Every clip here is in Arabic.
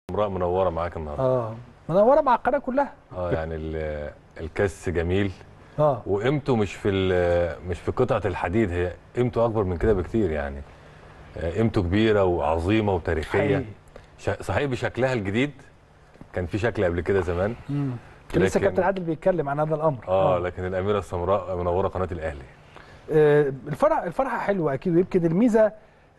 منوره معاك النهارده. منوره مع القناه كلها. يعني الكاس جميل. وقيمته مش في قطعه الحديد، هي قيمته اكبر من كده بكتير يعني. قيمته كبيره وعظيمه وتاريخيه. صحيح بشكلها الجديد، كان في شكل قبل كده زمان. كان لسه كابتن عادل بيتكلم عن هذا الامر. لكن الاميره السمراء منوره قناه الاهلي. الفرحه حلوه اكيد، ويمكن الميزه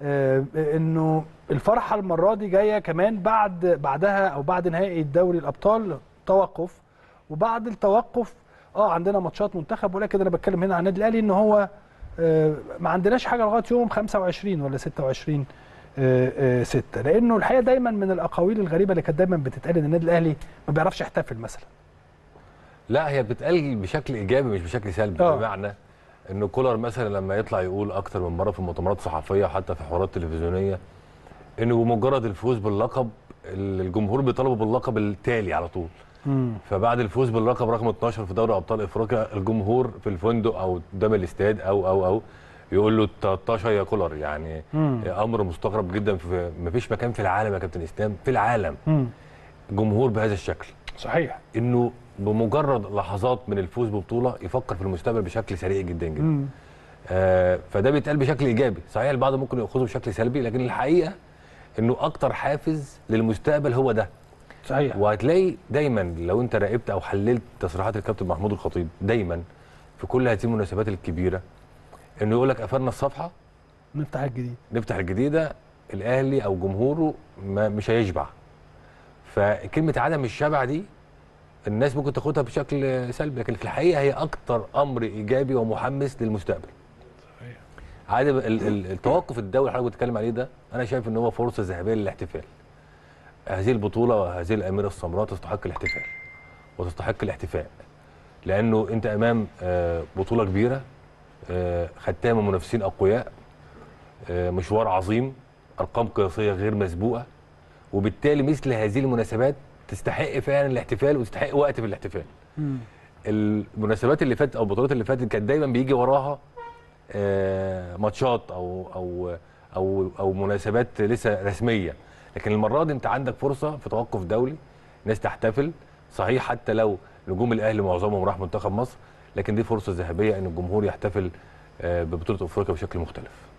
انه الفرحه المره دي جايه كمان بعدها او بعد نهائي دوري الابطال توقف، وبعد التوقف عندنا ماتشات منتخب، ولكن انا بتكلم هنا عن النادي الاهلي ان هو ما عندناش حاجه لغايه يوم 25 ولا 26 6، لانه الحقيقه دايما من الاقاويل الغريبه اللي كانت دايما بتتقال ان النادي الاهلي ما بيعرفش يحتفل مثلا. لا، هي بتتقال بشكل ايجابي مش بشكل سلبي. بمعنى انه كولر مثلا لما يطلع يقول اكتر من مره في المؤتمرات الصحفيه وحتى في حوارات تلفزيونيه انه بمجرد الفوز باللقب الجمهور بيطالبه باللقب التالي على طول. فبعد الفوز باللقب رقم 12 في دوري ابطال افريقيا، الجمهور في الفندق او قدام الاستاد او يقول له 13 يا كولر. يعني امر مستغرب جدا، في مفيش مكان في العالم يا كابتن اسلام، في العالم جمهور بهذا الشكل. صحيح. انه بمجرد لحظات من الفوز ببطوله يفكر في المستقبل بشكل سريع جدا جدا. فده بيتقال بشكل ايجابي. صحيح البعض ممكن ياخذه بشكل سلبي، لكن الحقيقه انه اكتر حافز للمستقبل هو ده. صحيح. وهتلاقي دايما لو انت راقبت او حللت تصريحات الكابتن محمود الخطيب دايما في كل هذه المناسبات الكبيره، انه يقول لك قفلنا الصفحه نفتح الجديده. الاهلي او جمهوره مش هيشبع. فكلمه عدم الشبع دي الناس ممكن تاخدها بشكل سلبي، لكن في الحقيقه هي اكتر امر ايجابي ومحمس للمستقبل. صحيح. عادي التوقف الدولي اللي حضرتك بتتكلم عليه ده، انا شايف ان هو فرصه ذهبيه للاحتفال. هذه البطوله وهذه الاميره السمراء تستحق الاحتفال وتستحق الاحتفاء، لانه انت امام بطوله كبيره، خدتها من منافسين اقوياء، مشوار عظيم، ارقام قياسيه غير مسبوقه، وبالتالي مثل هذه المناسبات تستحق فعلا الاحتفال وتستحق وقت في الاحتفال. المناسبات اللي فاتت او البطولات اللي فاتت كان دايما بيجي وراها ماتشات او مناسبات لسه رسميه، لكن المره دي انت عندك فرصه في توقف دولي ناس تحتفل. صحيح حتى لو نجوم الاهلي معظمهم راح منتخب مصر، لكن دي فرصه ذهبيه ان الجمهور يحتفل ببطوله افريقيا بشكل مختلف.